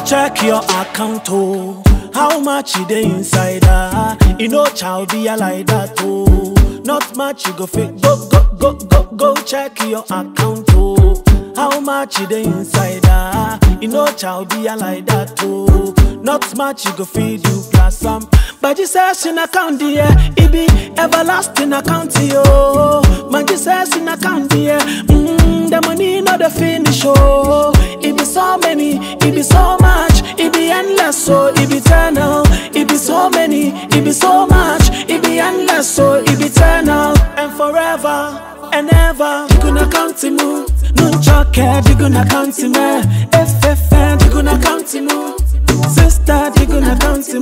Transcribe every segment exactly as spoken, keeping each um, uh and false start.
check your account, oh. How much you dey inside, ah? You know child be a like that, oh. Not much you go fit. Go, go, go, go, go check your account, oh. How much you dey inside, ah? You know child be a like that, oh. Not much you go feed you plus some. But Jesus in account, yeah. It be everlasting account, yo. Man, Jesus in account, yeah. Mm, the money not the finish, oh. It be so many, it be so much, it be endless, so it be eternal. It be so many, it be so much, it be endless, so it be eternal. And forever and ever, you gonna count him, no choke, you gonna count him, F F N, you gonna count him, sister, you gonna count him,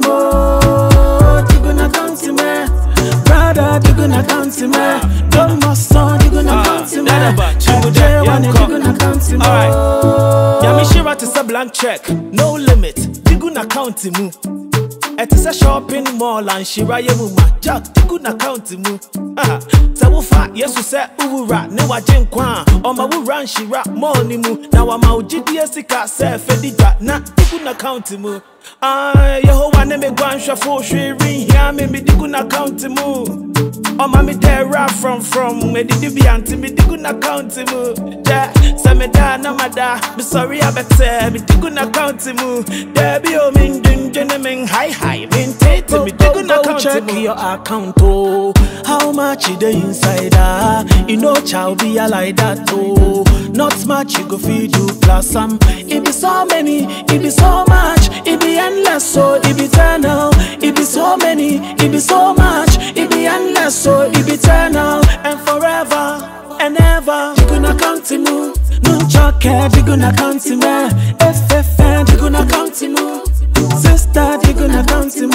you gonna count him, brother, you gonna count him, don't my son, you gonna count him, you gonna count him. Alright, Yamishira to a blank check, no limit, you gonna count him. It is a shopping mall and Shira Yemuma Jack, you gonna count him. Ah, Sawufa, yes, you said Ura, Newa Jenkwan, or my run Shira, Monimu. Now I'm out G D S car, say Fedida, not you gonna count him. Ah, Yehovah name Guansha for Shiri, Yami, you gonna count him. Oh, mommy, there from from me, did you be anti me, you gonna count him. Yeah, Sameda, Namada, be sorry, I better, me, you gonna count him. There be a min, gentlemen, hi, hi, min, take me, you gonna count him. Check your account, oh, how much you dey inside, ah, you know, child be a like that, oh, not much you go feed you plus some. It be so many, it be so much, it be endless, so it be eternal. It be so many, it be so much, it be endless, so it be eternal. And forever and ever, you gonna count him, no choke, you gonna count him, F F N, you gonna count him, sister, you gonna count him,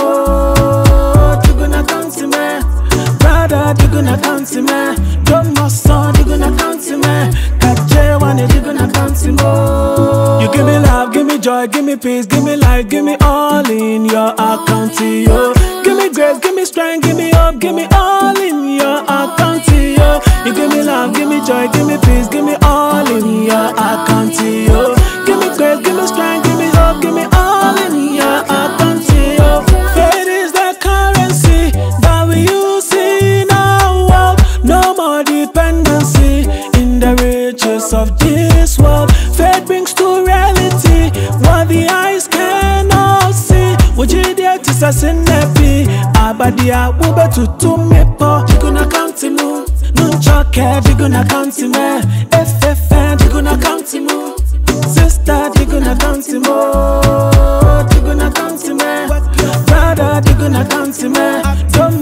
you gonna count him, brother, you gonna count him, don't my son, you gonna count him, Kaje one, you gonna count him. You give me love, give me joy, give me peace, give me life, give me all in your account, yo. Give me grace, give me strength, give me hope, give me all in your account, yo. You give me love, give me joy, give me peace, give me all in your account, yo. Give me grace, give me strength, give me hope, give me all in your account, yo. Faith is the currency that we use in our world. No more dependency in the riches of this world. Faith brings to reality what the eyes cannot see. Would you dare to say in the Abadia, Uber to two me po. You gonna count him, no choke, you gonna count him, F F N, you gonna count him, sister, you gonna count him, you gonna count him, brother, you gonna count him, don't